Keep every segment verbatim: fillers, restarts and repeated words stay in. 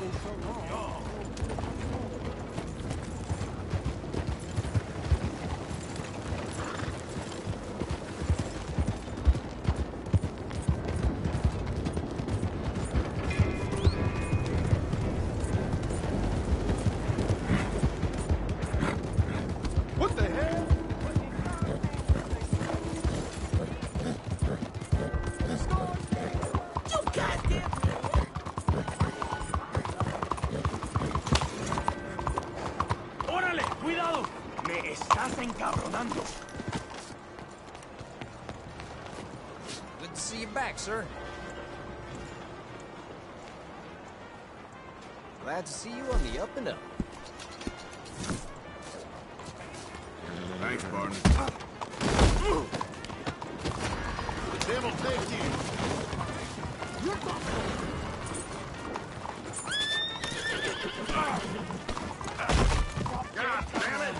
Good to see you back, sir. Glad to see you on the up and up. Thanks, partner. The devil take you. You're God damn it!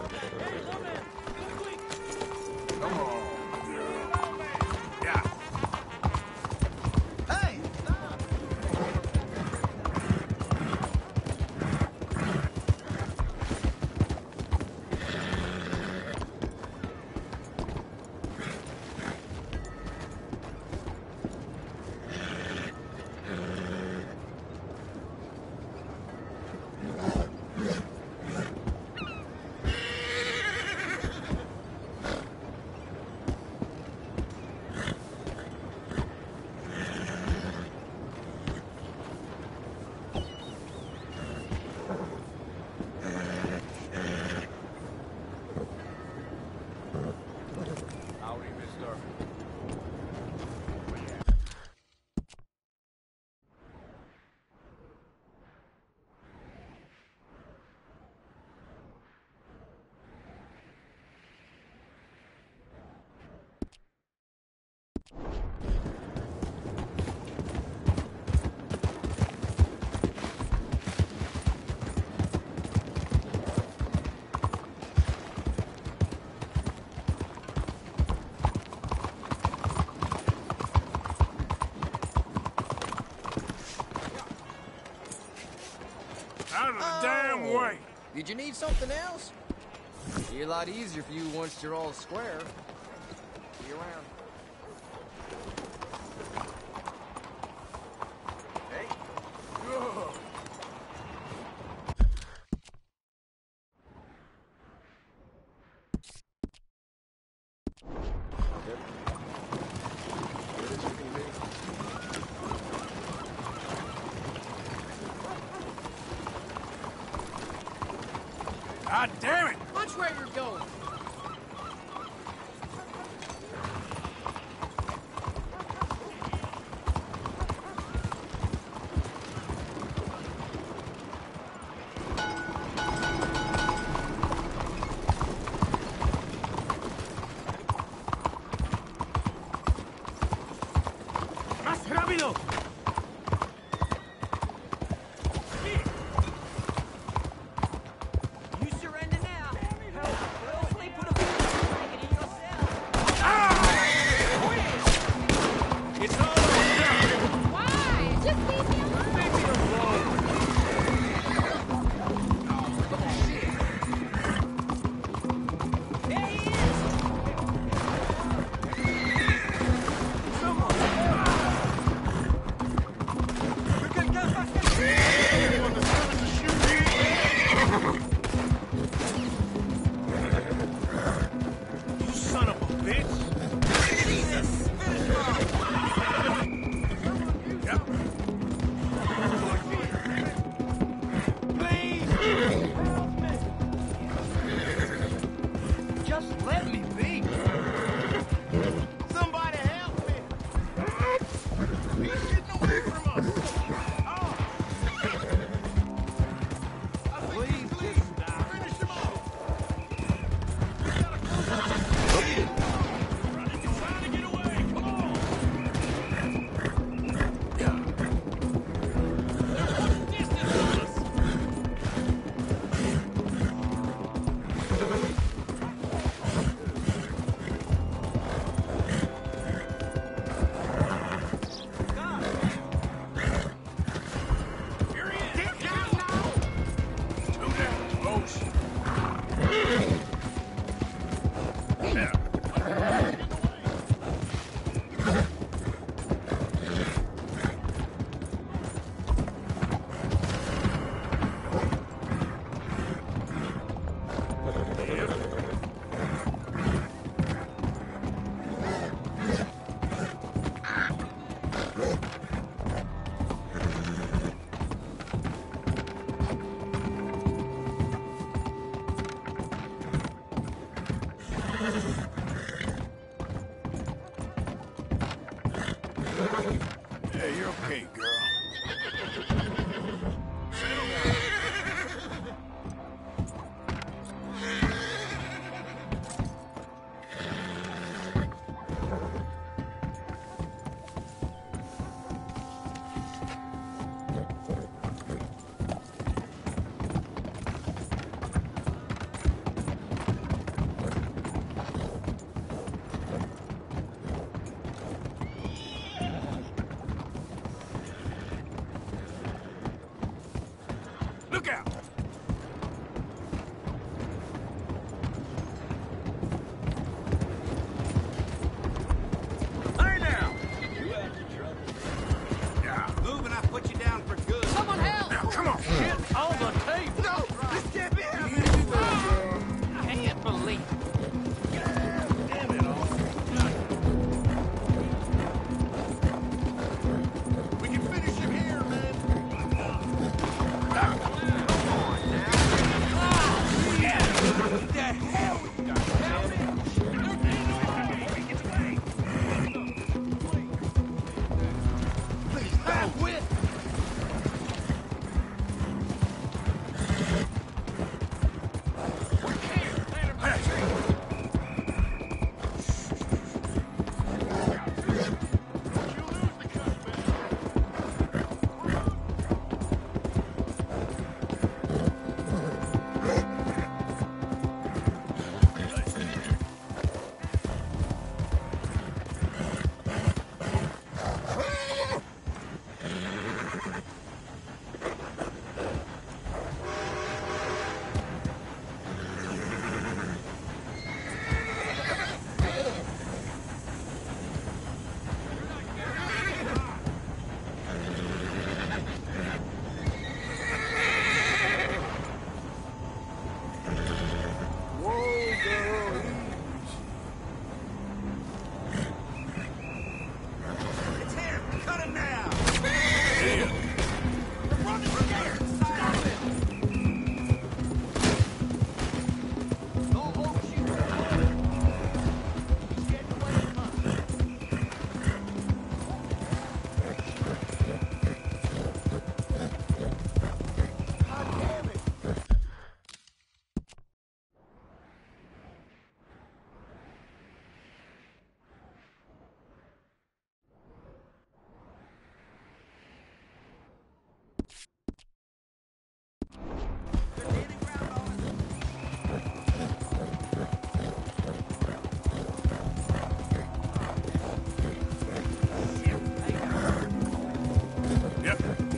Come on. Yeah. Hey! Out of the oh. damn way! Did you need something else? Be a lot easier for you once you're all square. See you around. Hey. Ugh. God damn it! Watch where you're going. ¡Más rápido! you're okay, girl. Settle down. Look out! Hey now! Yeah. Move and I put you down for good. Someone help! Now, come on. Shit on the table! No! This can't be happening! Easy there, girl. I can't believe it. Damn it all. We can finish him here, man! What the hell? Please, back with! It's him! Cut him now! Yeah. They're running from here! Stop it! Don't overshoot. He's getting away from us. God damn it! They're gaining ground on us! Yep.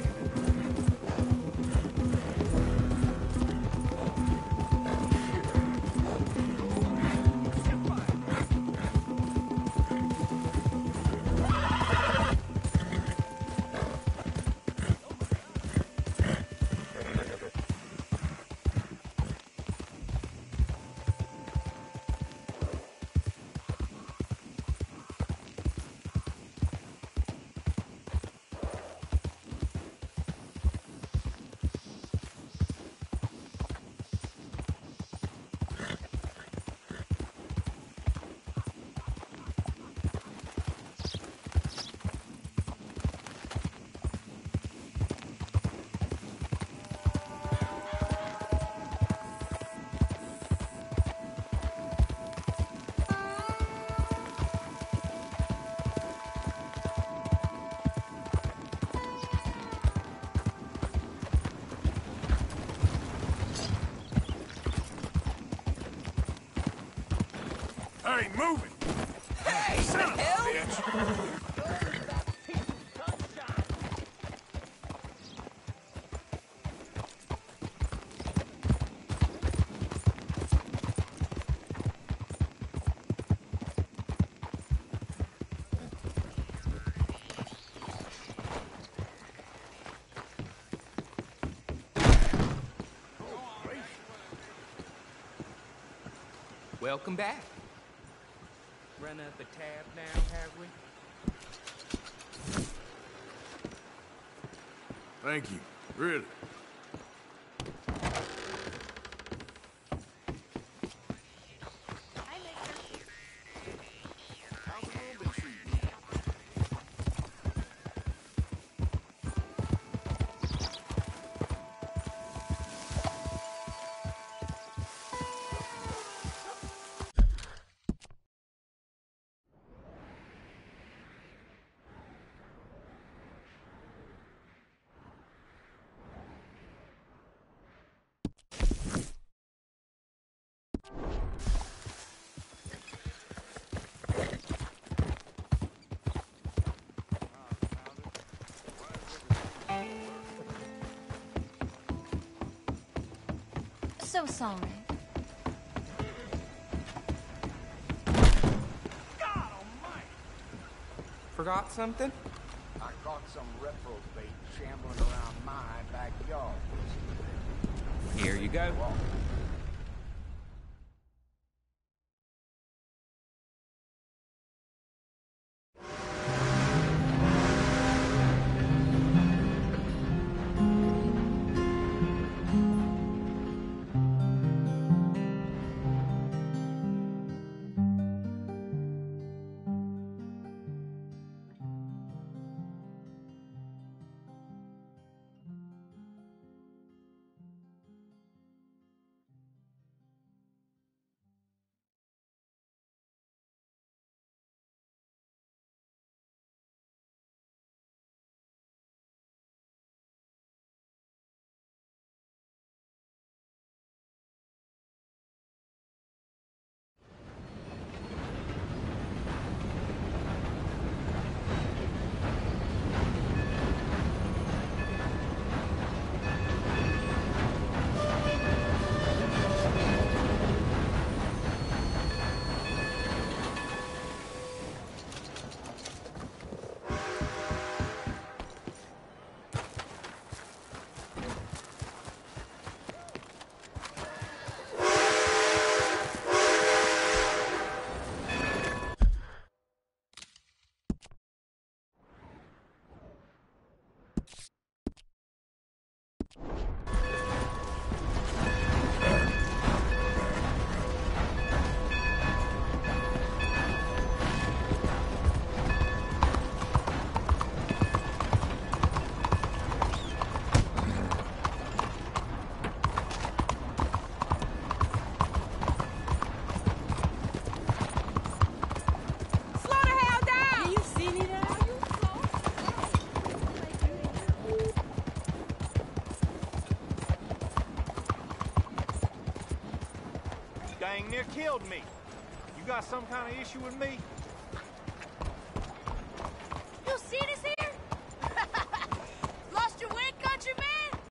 Hey, move it! Hey! Son of a hell? bitch! Welcome back. Run up a tab now, have we? Thank you. Really. so sorry. God almighty! Forgot something? I caught some reprobate shambling around my backyard. Here you go. Well, Slaughterhouse down! You see me now? Dang near killed me. You got some kind of issue with me?